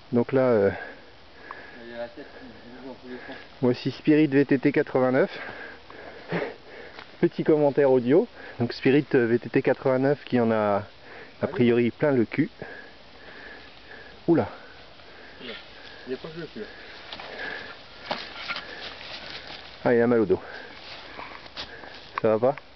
Donc là, Il y a la tête qui bouge dans tous les sens. voici Spirit VTT 89. Petit commentaire audio. Donc Spirit VTT 89 qui en a a priori plein le cul. Oula. Il n'y a pas que le cul. Ah, il a mal au dos. Ça va pas?